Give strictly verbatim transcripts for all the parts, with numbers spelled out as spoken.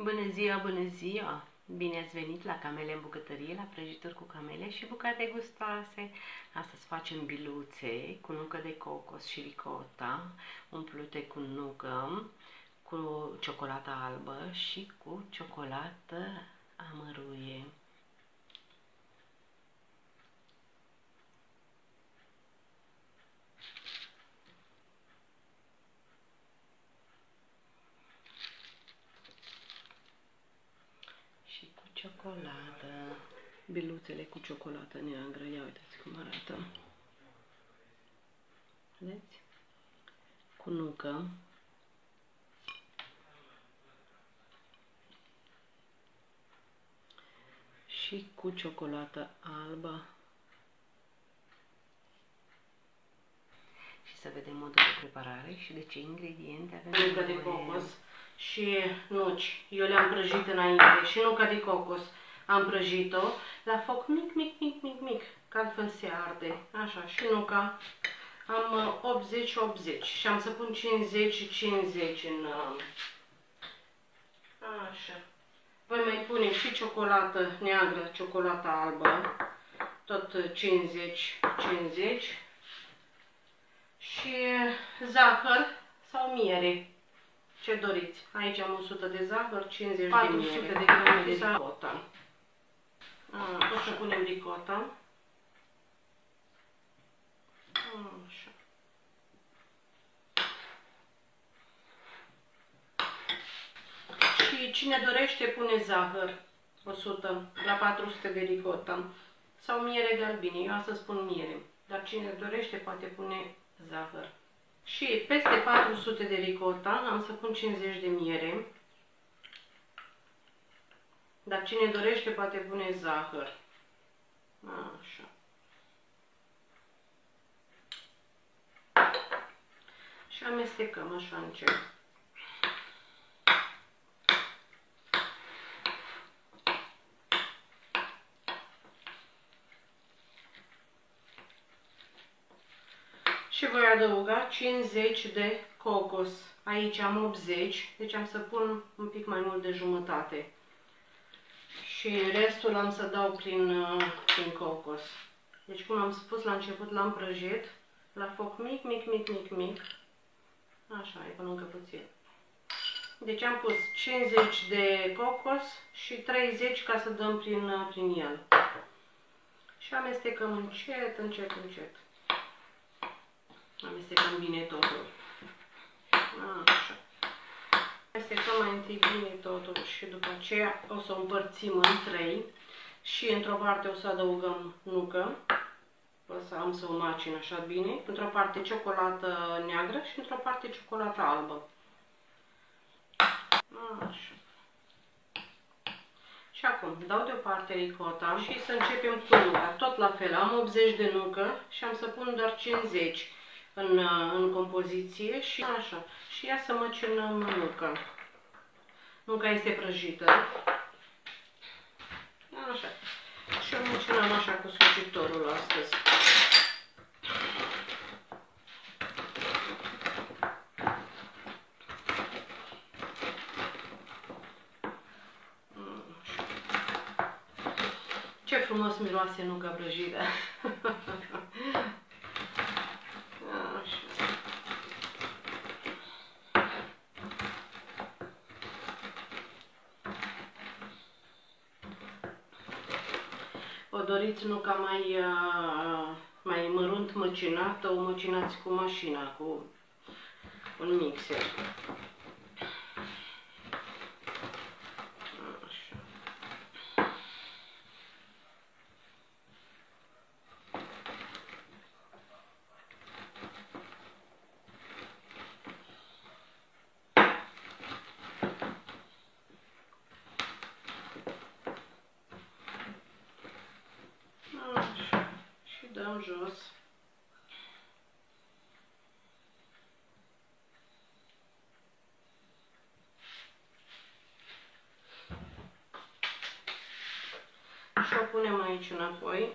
Bună ziua, bună ziua! Bine ați venit la Camele în Bucătărie, la prăjituri cu camele și bucate gustoase. Astăzi facem biluțe cu nucă de cocos și ricota, umplute cu nucă, cu ciocolată albă și cu ciocolată amăruie. Și cu ciocolată, biluțele cu ciocolată neagră, ia uitați cum arată. Vedeți? Cu nucă. Și cu ciocolată albă. Și să vedem modul de preparare și de ce ingrediente avem. Nucă de cocos și nuci. Eu le-am prăjit înainte și nuca de cocos am prăjit-o la foc mic, mic, mic, mic, mic, că altfel se arde. Așa, și nuca am optzeci optzeci și am să pun cincizeci și cincizeci în... Așa. Voi mai punem și ciocolată neagră, ciocolată albă, tot cincizeci cincizeci și zahăr sau miere, ce doriți. Aici am o sută de zahăr, cincizeci de miere, patru sute de grame de ricota. O să punem ricota. Așa. Și cine dorește pune zahăr, o sută la patru sute de ricota sau miere de albine. Eu astăzi pun miere, dar cine dorește poate pune zahăr. Și peste patru sute de ricota am să pun cincizeci de miere, dar cine dorește poate pune zahăr. Așa. Și amestecăm așa încet. Și voi adăuga cincizeci de cocos. Aici am optzeci, deci am să pun un pic mai mult de jumătate. Și restul am să dau prin, prin cocos. Deci, cum am spus la început, l-am prăjit la foc mic, mic, mic, mic, mic. Așa, e până încă puțin. Deci am pus cincizeci de cocos și treizeci ca să dăm prin, prin el. Și amestecăm încet, încet, încet. Amestecăm bine totul. Așa. Amestecăm mai întâi bine totul și după aceea o să o împărțim în trei și într-o parte o să adăugăm nucă. O să am să o macin așa bine. Într-o parte ciocolată neagră și într-o parte ciocolată albă. Așa. Și acum dau deoparte ricota și să începem cu nuca. Tot la fel, am optzeci de nucă și am să pun doar cincizeci în, în compoziție și așa. Și ia să măcinăm nuca. Nuca este prăjită. Așa. Și o măcinăm așa cu sucitorul astăzi. Ce frumos miroase nuca prăjită! O doriți nuca mai, mai mărunt măcinată, o măcinați cu mașina, cu un mixer. Așa. Așa. Și dăm jos. Și o punem aici înapoi.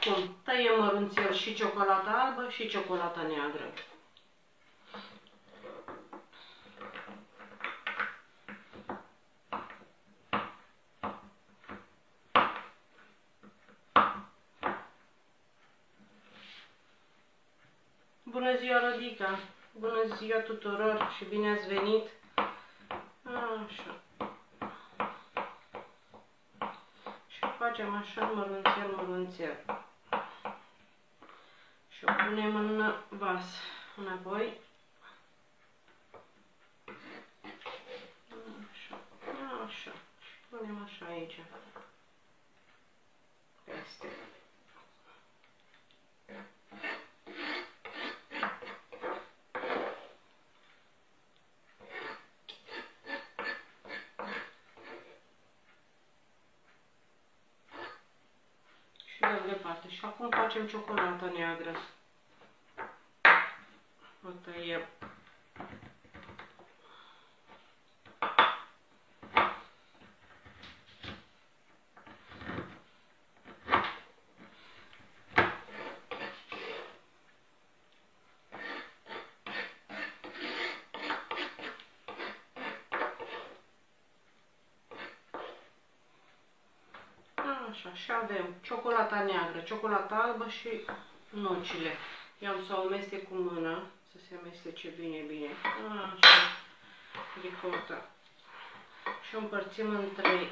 acum tăiem mărunțel și ciocolata albă și ciocolata neagră. Bună ziua, Rodica! Bună ziua tuturor și bine ați venit! Așa. Și facem așa mărunțel, mărunțel. Și o punem în vas. Înapoi. Așa. Așa. Și punem așa aici. Peste. Departe. Și acum facem ciocolata neagră. O tăiem. Așa, și avem ciocolata neagră, ciocolata albă și nucile. I-am să o amestec cu mâna, să se amestece bine, bine. Așa, ricota. Și o împărțim în trei.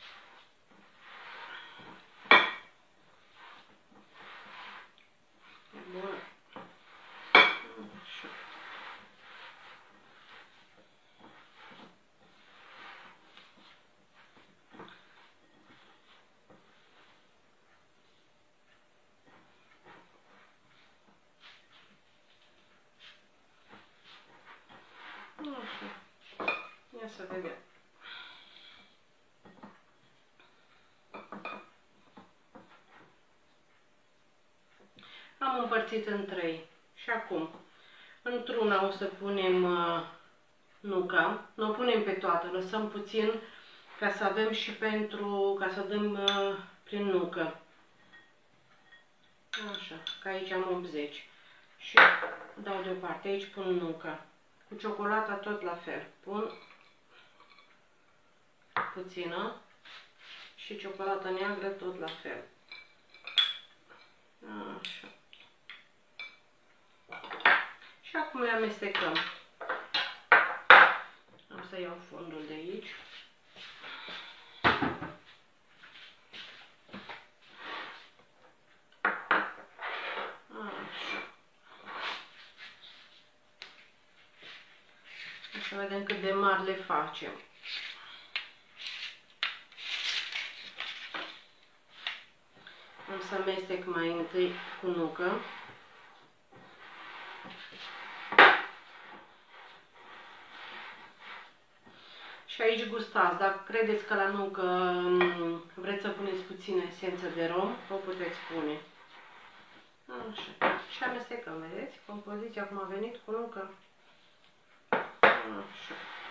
Bun. Așa. Așa. Ia să vedem. Am împărțit în trei. Și acum, într-una o să punem uh, nuca. Nu o punem pe toată, lăsăm puțin ca să avem și pentru, ca să dăm uh, prin nucă. Așa, că aici am optzeci. Și dau deoparte, aici pun nuca. Cu ciocolata tot la fel. Pun puțină și ciocolata neagră tot la fel. Așa. Și acum le amestecăm. Am să iau fondul de aici. Să vedem cât de mari le facem. Am să amestec mai întâi cu nucă. Și aici gustați. Dacă credeți că la nucă vreți să puneți puțină esență de rom, o puteți pune. Așa. Și amestecăm, vedeți? Compoziția cum a venit cu nucă. Așa.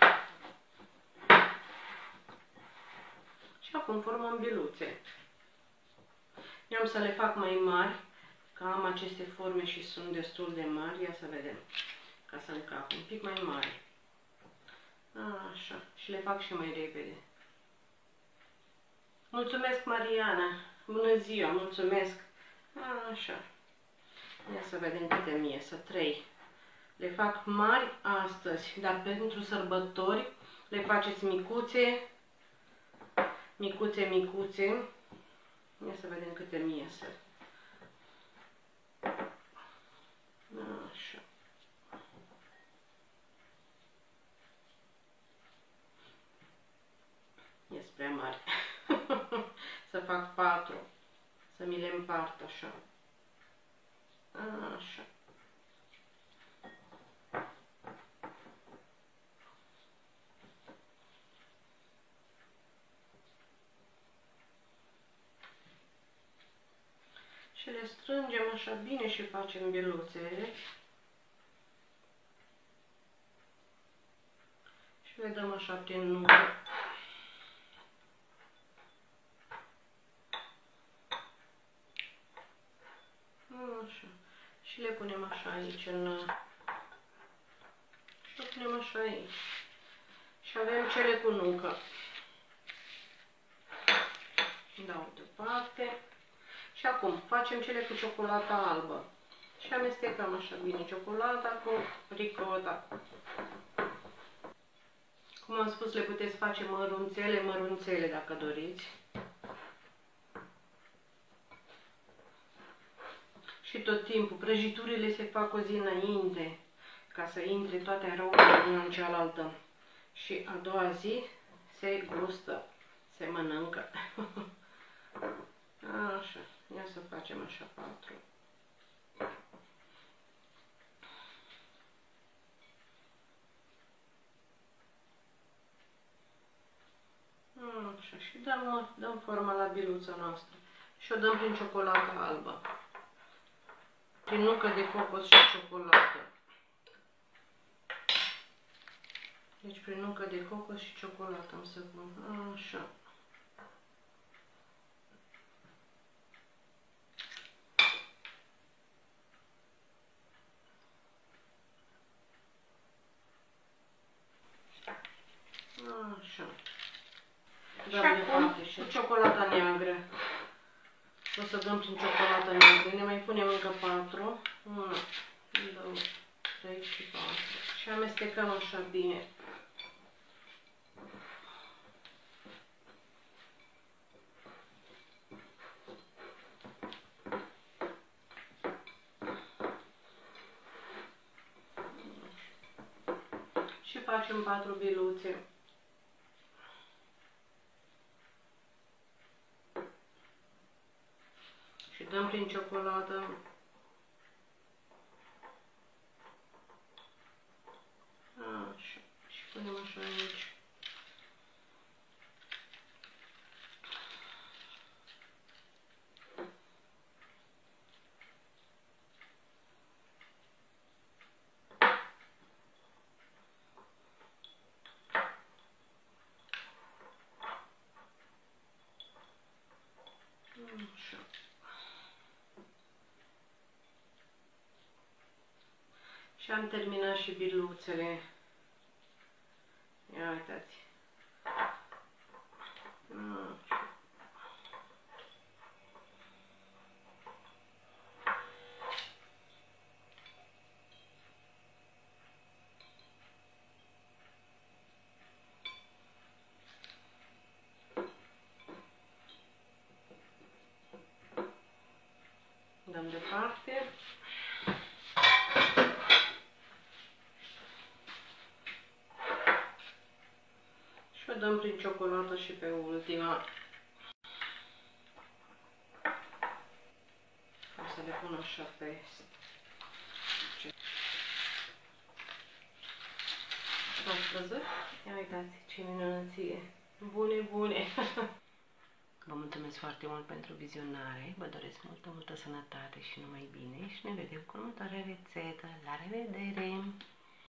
Și acum formăm biluțe. Eu am să le fac mai mari, că am aceste forme și sunt destul de mari. Ia să vedem, ca să încap un pic mai mari. Așa. Și le fac și mai repede. Mulțumesc, Mariana! Bună ziua, mulțumesc! Așa. Ia să vedem câte mi iesă. trei. Le fac mari astăzi, dar pentru sărbători le faceți micuțe, micuțe, micuțe. Ia să vedem câte mi iesă. Așa. Ies prea mari. Să fac patru. Să mi le împart așa. Așa. Și le strângem așa bine și facem biluțe. Și le dăm așa prin nucă. Și le punem așa aici în... Și le punem așa aici. Și avem cele cu nucă. Dau deoparte. Și acum facem cele cu ciocolata albă. Și amestecăm așa bine ciocolata cu ricota. Cum am spus, le puteți face mărunțele, mărunțele dacă doriți. Și tot timpul, prăjiturile se fac o zi înainte, ca să intre toate aromele una în cealaltă. Și a doua zi se gustă, se mănâncă. Așa, ia să facem așa patru. Așa, și dăm, dăm forma la biluța noastră. Și o dăm prin ciocolată albă. Prin nucă de cocos și ciocolată. Deci prin nucă de cocos și ciocolată am să pun. Așa. Așa. Și acum cu ciocolata neagră. O să dăm prin ciocolata neagră. Ne mai punem încă patru. unu, doi, trei și patru. Și amestecăm așa bine. Și facem patru biluțe. Și dăm prin ciocolată. Așa. Și punem așa aici. Așa. Și am terminat și biluțele. Ia uitați. Așa. Dăm departe. Și o dăm prin ciocolată și pe ultima. O să le pun așa pe... Ați văzut? Ia uitați ce minunăție! Bune, bune! Vă mulțumesc foarte mult pentru vizionare, vă doresc multă, multă sănătate și numai bine și ne vedem cu următoarea rețetă. La revedere!